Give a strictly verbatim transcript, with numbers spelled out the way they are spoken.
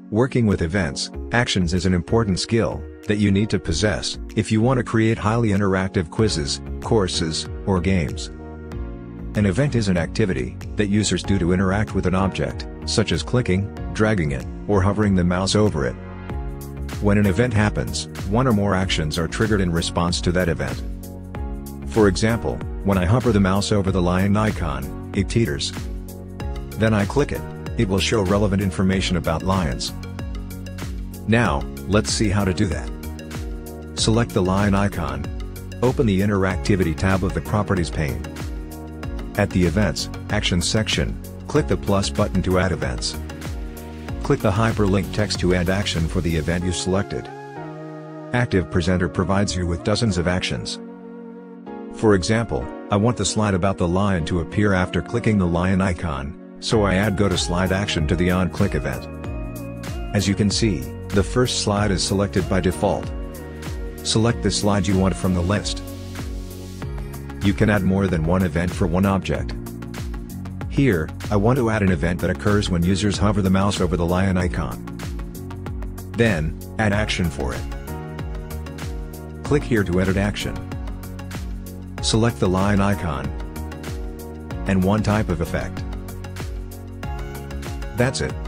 Working with events, actions is an important skill that you need to possess if you want to create highly interactive quizzes, courses, or games. An event is an activity that users do to interact with an object, such as clicking, dragging it, or hovering the mouse over it. When an event happens, one or more actions are triggered in response to that event. For example, when I hover the mouse over the lion icon, it teeters. Then I click it. It will show relevant information about lions. Now, let's see how to do that. Select the lion icon. Open the Interactivity tab of the Properties pane. At the Events, Actions section, click the plus button to add events. Click the hyperlink text to add action for the event you selected. ActivePresenter provides you with dozens of actions. For example, I want the slide about the lion to appear after clicking the lion icon, so I add Go to Slide action to the on-click event. As you can see, the first slide is selected by default. Select the slide you want from the list. You can add more than one event for one object. Here, I want to add an event that occurs when users hover the mouse over the lion icon. Then, add action for it. Click here to edit action. Select the lion icon and one type of effect. That's it.